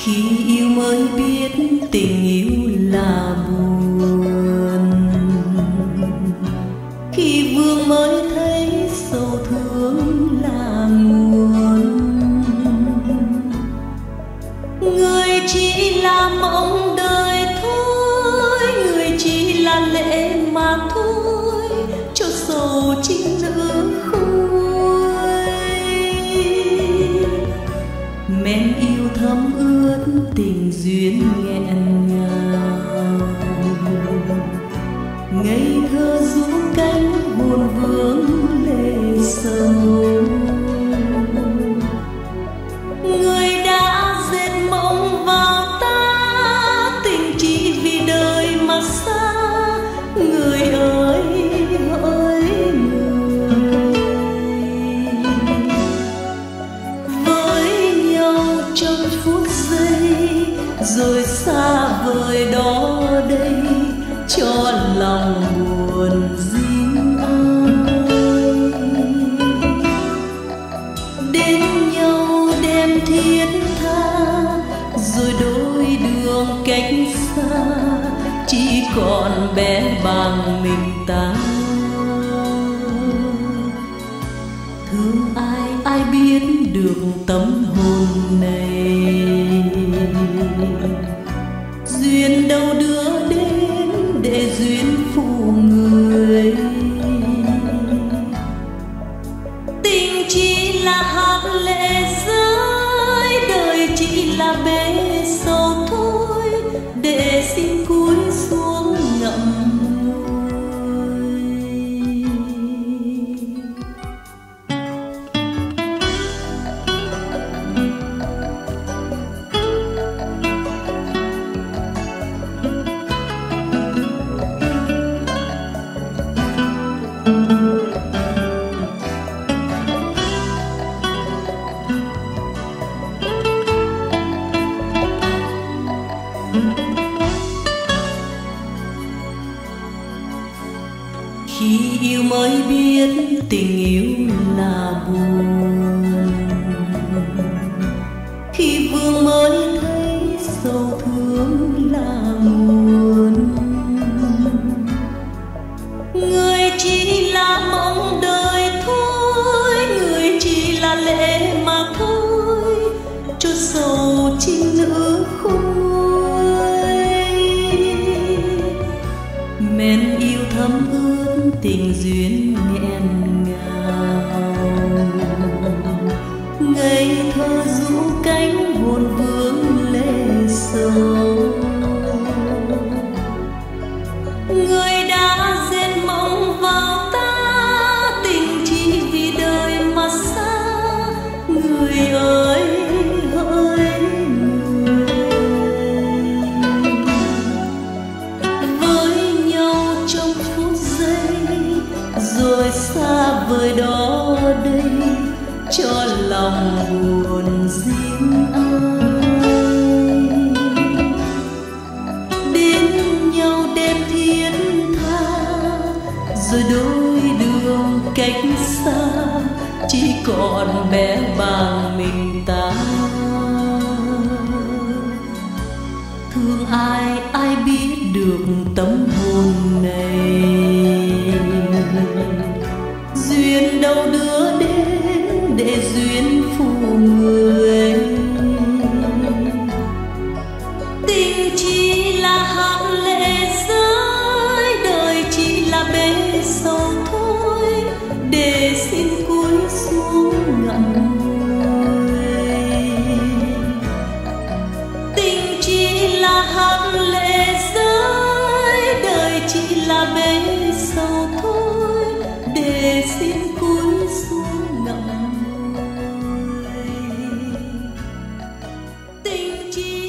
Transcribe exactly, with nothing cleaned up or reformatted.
Khi yêu mới biết tình yêu là buồn, khi vương mới thấy sầu thương là nguồn. Người chỉ là mộng đời thôi, người chỉ là lệ mà thôi, cho sầu chinh nữ khôi. Men yêu thấm ướt tình duyên nghẹn ngào, ngây thơ rũ cánh buồn vương lệ sầu. Người đã dệt mộng vào ta, tình chỉ vì đời mà xa. Người ơi hỡi người, với nhau trong phút giây rồi xa vời đó đây, cho lòng buồn riêng ai. Đến nhau đêm thiết tha, rồi đôi đường cách xa, chỉ còn bé bằng mình ta. Thương ai ai biết được tâm hồn này, duyên đâu đưa đến để duyên phụ người. Tình chỉ là hạt lệ rơi, đời chỉ là bể sầu thôi, để xin cúi xuống ngậm khi yêu mới biết tình yêu là buồn, khi vương mới thấy sầu thương là nguồn. Người chỉ là mộng đời thôi, người chỉ là lệ mà thôi, cho sầu chinh nữ khôi. Men yêu thấm ướt tình duyên nghẹn ngào, ngây thơ rũ cánh hồn vương lệ sầu. Người đã dệt mộng vào ta, tình chỉ vì đời mà xa. Người ơi hỡi người, với nhau trong phút giây rồi xa vời đó đây, cho lòng buồn riêng ai. Đến nhau đêm thiết tha, rồi đôi đường cách xa, chỉ còn bé bằng mình ta. Thương ai ai biết được tâm hồn này, duyên đâu đưa đến để duyên phụ người. Tình chỉ là hạt lệ rơi, đời chỉ là bể sầu thôi, để xin cúi xuống ngậm ngùi. Tình chỉ là hạt lệ rơi, đời chỉ là bể sầu thôi, để xin cúi xuống ngậm ngùi. Tình chỉ